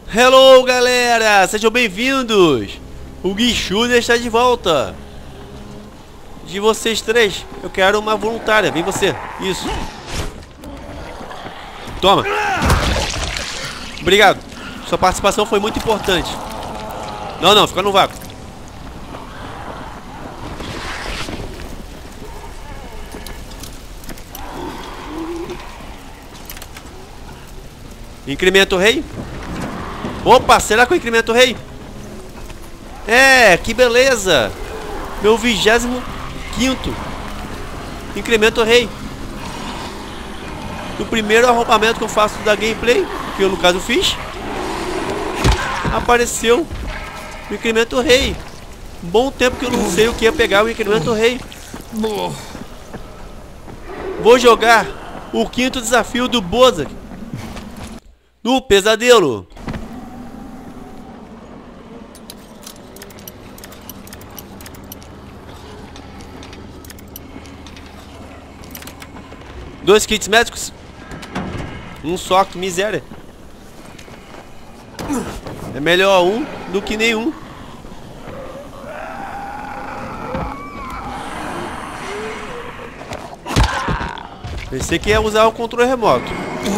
Hello, galera! Sejam bem-vindos! O Guichuda está de volta! De vocês três, eu quero uma voluntária. Vem você. Isso. Toma. Obrigado. Sua participação foi muito importante. Não, fica no vácuo. Incremento rei. Opa, será que eu incremento rei? É, que beleza. Meu 25º incremento rei. No primeiro arrombamento que eu faço da gameplay, que eu no caso fiz, apareceu o incremento rei. Bom tempo que eu não sei o que ia pegar o incremento rei. Vou jogar o 5º desafio do Bozak no pesadelo. Dois kits médicos. Um só, que miséria. É melhor um do que nenhum. Pensei que ia usar o controle remoto.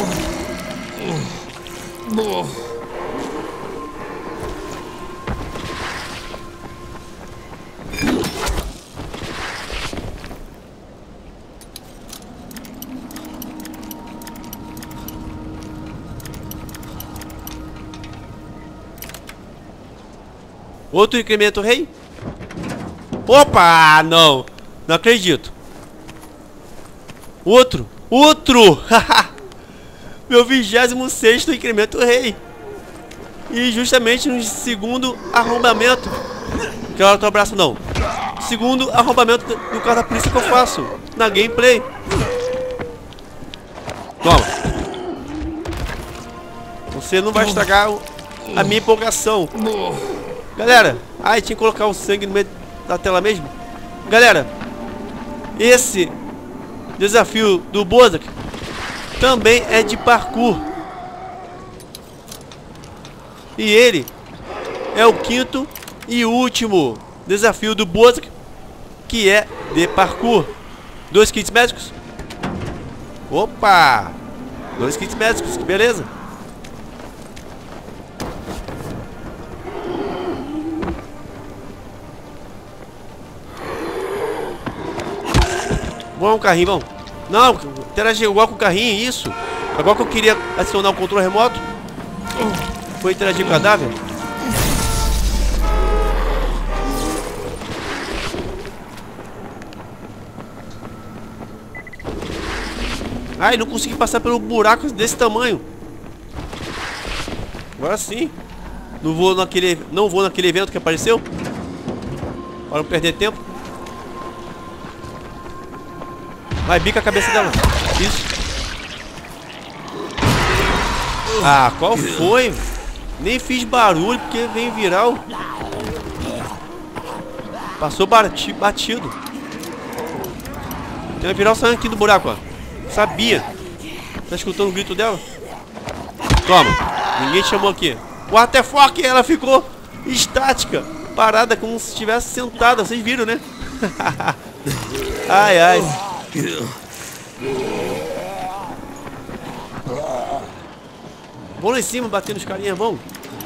Outro incremento rei? Opa, não. Não acredito. Outro. Meu 26º incremento rei. E justamente no segundo arrombamento. Quero o teu abraço não. Segundo arrombamento do carro da polícia que eu faço na gameplay. Toma. Você não vai estragar a minha empolgação. Galera, tinha que colocar o sangue no meio da tela mesmo. Galera, esse desafio do Bozak também é de parkour. E ele é o 5º e último desafio do Bozak, que é de parkour. 2 kits médicos. Opa! 2 kits médicos, que beleza. Vamos um carrinho, vamos. Não, interagir igual com o carrinho, isso. Agora que eu queria adicionar o controle remoto, foi interagir com o cadáver. Ai, não consegui passar pelo buraco desse tamanho. Agora sim. Não vou naquele evento que apareceu. Para não perder tempo. Vai, bica a cabeça dela. Isso. Ah, qual foi? Nem fiz barulho porque veio viral. Passou batido. Tem uma viral saindo aqui do buraco, ó. Sabia. Tá escutando o grito dela? Toma. Ninguém te chamou aqui. What the fuck? Ela ficou estática. Parada como se estivesse sentada. Vocês viram, né? Ai, ai. Vamos lá em cima bater nos carinhas, vamos.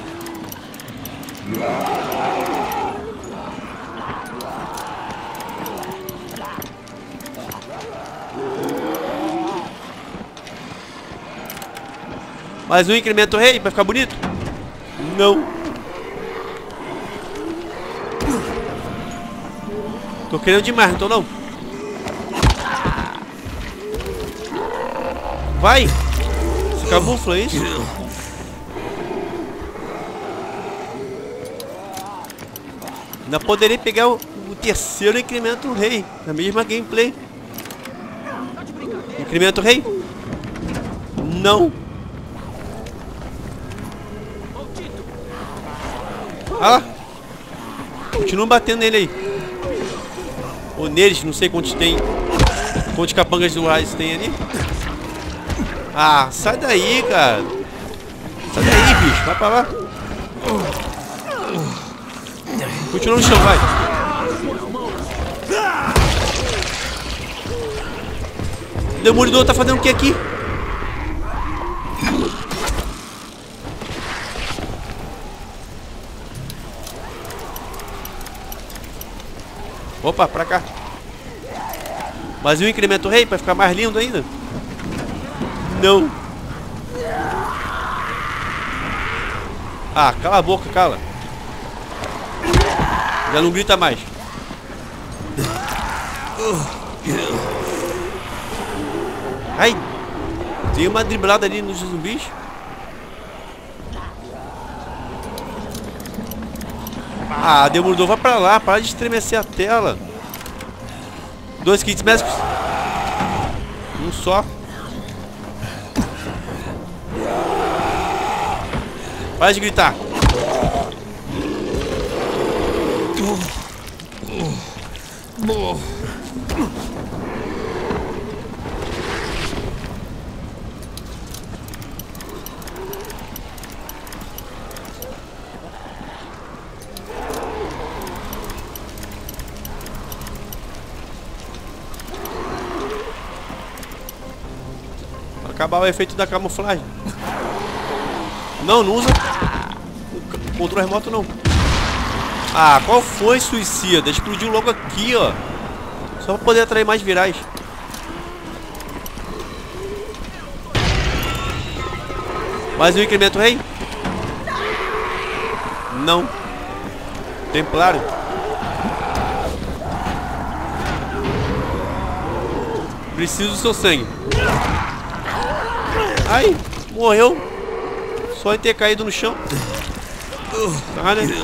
Mais um incremento rei pra ficar bonito? Não. Tô querendo demais, não tô não. Vai! Se camufla, é isso? Ainda poderia pegar o 3º incremento rei na mesma gameplay. Incremento rei? Não. Ah lá. Continua batendo nele aí. Ou neles, não sei quantos tem. Quantos capangas do Rise tem ali. Ah, sai daí, cara. Sai daí, bicho. Vai pra lá. Continua no chão, vai. O Demolidor tá fazendo o que aqui? Opa, pra cá. Mas e o incremento rei pra ficar mais lindo ainda? Não. Ah, cala a boca, cala. Já não grita mais. Ai, tem uma driblada ali nos zumbis. Ah, Demolidor, vai pra lá, para de estremecer a tela. 2 kits médicos. Um só. Para de gritar. Acabar o efeito da camuflagem. Não, não usa o controle remoto não. Ah, qual foi, suicida? Explodiu logo aqui, ó. Só pra poder atrair mais virais. Mais um incremento rei? Não. Templário. Preciso do seu sangue. Ai, morreu. Só em ter caído no chão. Tá, né?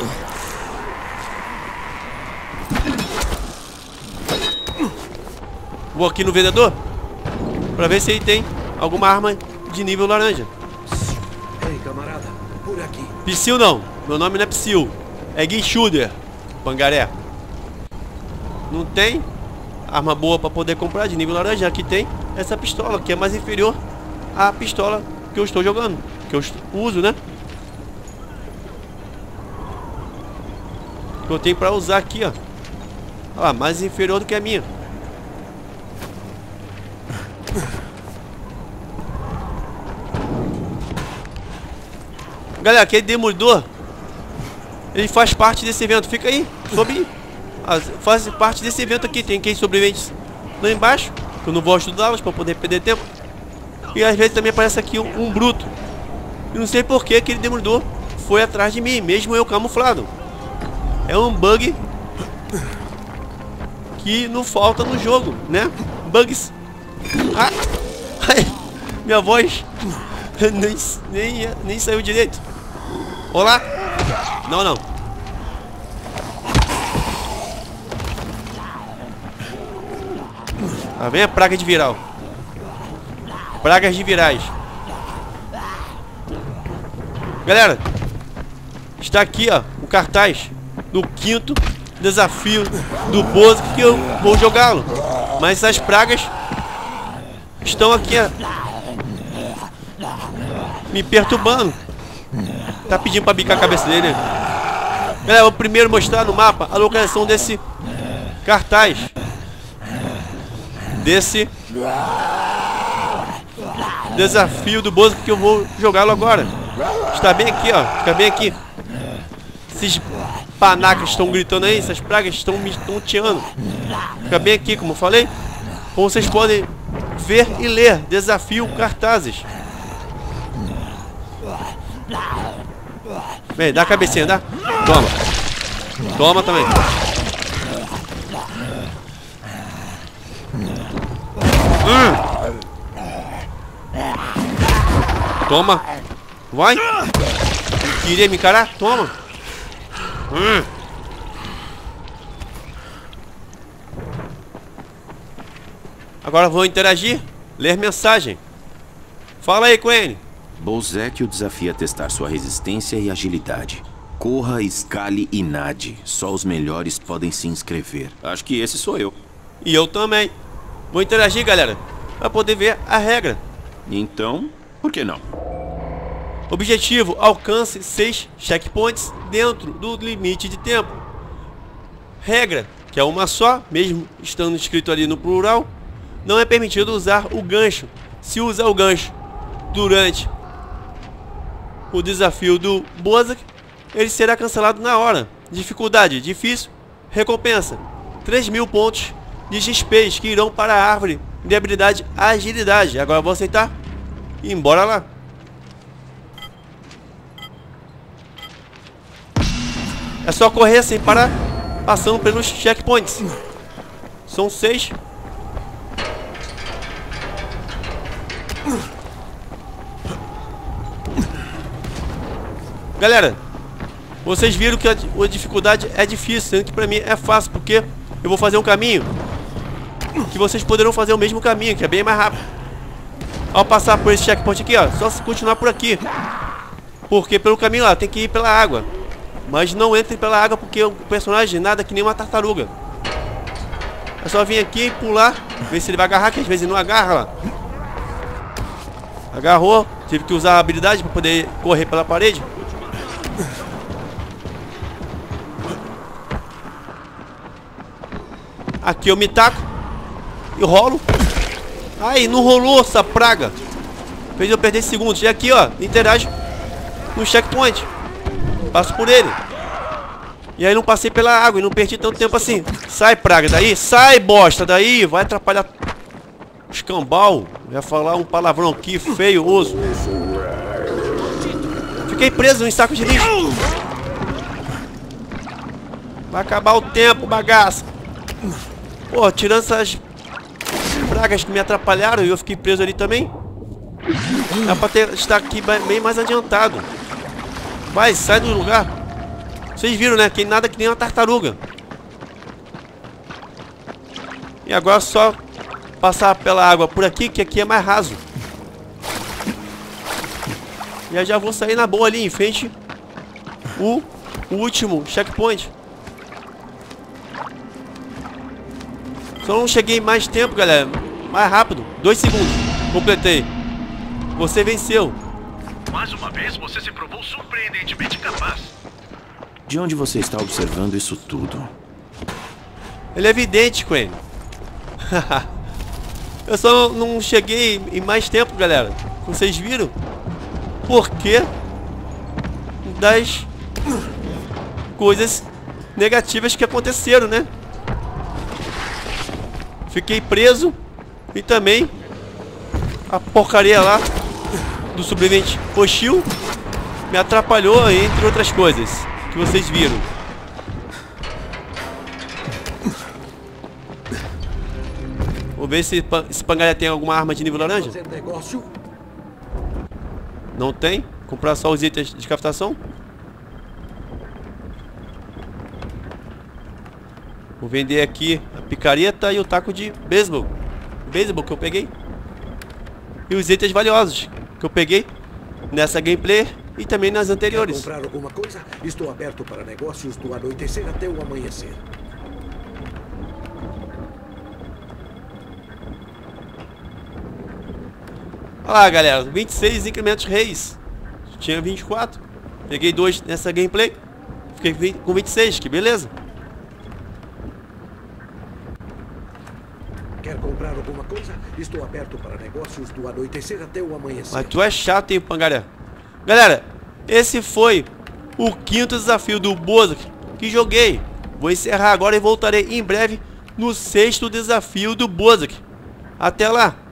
Vou aqui no vendedor pra ver se ele tem alguma arma de nível laranja. Ei, camarada, por aqui. Psyll não, meu nome não é Psyll. É Guinchuder, Pangaré. Não tem arma boa pra poder comprar de nível laranja. Aqui tem essa pistola, que é mais inferior à pistola que eu estou jogando, que eu uso, né? Que eu tenho pra usar aqui, ó. Olha lá, mais inferior do que a minha. Galera, aquele Demolidor, ele faz parte desse evento. Fica aí, sobe aí. Faz parte desse evento aqui. Tem quem sobreviventes lá embaixo, que eu não vou ajudá-los para poder perder tempo. E às vezes também aparece aqui um bruto. E não sei por que aquele Demolidor foi atrás de mim, mesmo eu camuflado. É um bug que não falta no jogo, né? Bugs. Ah, ai, minha voz nem saiu direito. Olá. Não, não. Tá vendo a praga de viral? Pragas de virais. Galera, está aqui, ó, o cartaz do 5º desafio do Bozo, que eu vou jogá-lo. Mas essas pragas estão aqui, ó, me perturbando. Tá pedindo pra bicar a cabeça dele, né? Galera, vou primeiro mostrar no mapa a localização desse cartaz. Desse desafio do Bozo, que eu vou jogá-lo agora. Está bem aqui, ó. Fica bem aqui. Esses panacas estão gritando aí. Essas pragas estão me tonteando. Fica bem aqui, como eu falei. Como vocês podem ver e ler. Desafio cartazes. Vem, dá a cabecinha, dá. Toma. Toma também. Toma. Vai. Queria me encarar? Toma. Agora vou interagir. Ler mensagem. Fala aí, Queen. Bozek o desafia a testar sua resistência e agilidade. Corra, escale e nade. Só os melhores podem se inscrever. Acho que esse sou eu. E eu também. Vou interagir, galera, pra poder ver a regra. Então, por que não? Objetivo: alcance 6 checkpoints dentro do limite de tempo. Regra: que é uma só, mesmo estando escrito ali no plural. Não é permitido usar o gancho. Se usar o gancho durante o desafio do Bozak, ele será cancelado na hora. Dificuldade: difícil. Recompensa: 3.000 pontos de XP que irão para a árvore de habilidade agilidade. Agora eu vou aceitar e embora lá. É só correr sem parar, passando pelos checkpoints. São 6. Galera, vocês viram que a dificuldade é difícil, sendo que pra mim é fácil, porque eu vou fazer um caminho que vocês poderão fazer o mesmo caminho, que é bem mais rápido. Ao passar por esse checkpoint aqui, ó, só se continuar por aqui. Porque pelo caminho lá tem que ir pela água. Mas não entre pela água porque o personagem nada que nem uma tartaruga. É só vir aqui e pular, ver se ele vai agarrar, que às vezes não agarra lá. Agarrou, tive que usar a habilidade para poder correr pela parede. Aqui eu me taco e rolo. Aí, não rolou essa praga. Fez eu perder segundos. E aqui, ó, interajo no checkpoint. Passo por ele. E aí não passei pela água e não perdi tanto tempo assim. Sai, praga, daí. Sai, bosta, daí. Vai atrapalhar escambau. Ia falar um palavrão aqui, feio, oso. Fiquei preso em saco de lixo. Vai acabar o tempo, bagaça. Pô, tirando essas pragas que me atrapalharam e eu fiquei preso ali também. Dá pra estar aqui bem mais adiantado. Vai, sai do lugar. Vocês viram, né? Que nada que nem uma tartaruga. E agora só passar pela água por aqui, que aqui é mais raso. E já vou sair na boa ali em frente o último checkpoint. Só não cheguei mais tempo, galera. Mais rápido. 2 segundos. Completei. Você venceu. Mais uma vez, você se provou surpreendentemente capaz. De onde você está observando isso tudo? Ele é evidente, Crane. Eu só não cheguei em mais tempo, galera. Vocês viram? Porque das coisas negativas que aconteceram, né? Fiquei preso. E também a porcaria lá do sobrevivente hostil me atrapalhou, entre outras coisas que vocês viram. Vou ver se esse pangalha tem alguma arma de nível laranja. Não tem? Comprar só os itens de captação? Vou vender aqui a picareta e o taco de beisebol. Beisebol que eu peguei. E os itens valiosos que eu peguei nessa gameplay e também nas anteriores. Quer comprar alguma coisa? Estou aberto para negócios do anoitecer até o amanhecer. Olha lá, galera, 26 incrementos reis. Tinha 24. Peguei 2 nessa gameplay. Fiquei com 26, que beleza. Quer comprar alguma coisa? Estou aberto para negócios do anoitecer até o amanhecer. Mas tu é chato, hein, pangaré. Galera, esse foi o 5º desafio do Bozak que joguei. Vou encerrar agora e voltarei em breve no 6º desafio do Bozak. Até lá.